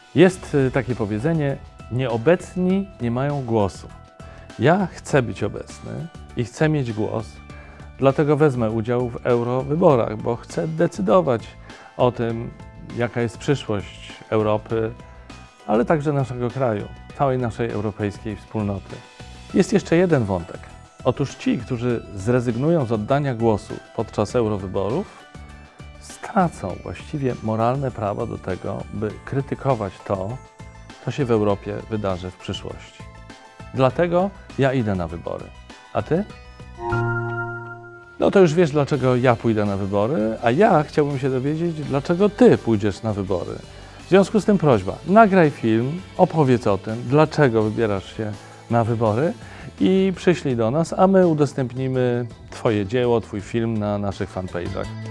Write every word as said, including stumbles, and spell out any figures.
Jest takie powiedzenie, nieobecni nie mają głosu. Ja chcę być obecny i chcę mieć głos, dlatego wezmę udział w eurowyborach, bo chcę decydować o tym, jaka jest przyszłość Europy, ale także naszego kraju, całej naszej europejskiej wspólnoty. Jest jeszcze jeden wątek. Otóż ci, którzy zrezygnują z oddania głosu podczas eurowyborów, stracą właściwie moralne prawo do tego, by krytykować to, co się w Europie wydarzy w przyszłości. Dlatego ja idę na wybory. A ty? No to już wiesz, dlaczego ja pójdę na wybory, a ja chciałbym się dowiedzieć, dlaczego ty pójdziesz na wybory. W związku z tym prośba, nagraj film, opowiedz o tym, dlaczego wybierasz się na wybory i przyślij do nas, a my udostępnimy twoje dzieło, twój film na naszych fanpage'ach.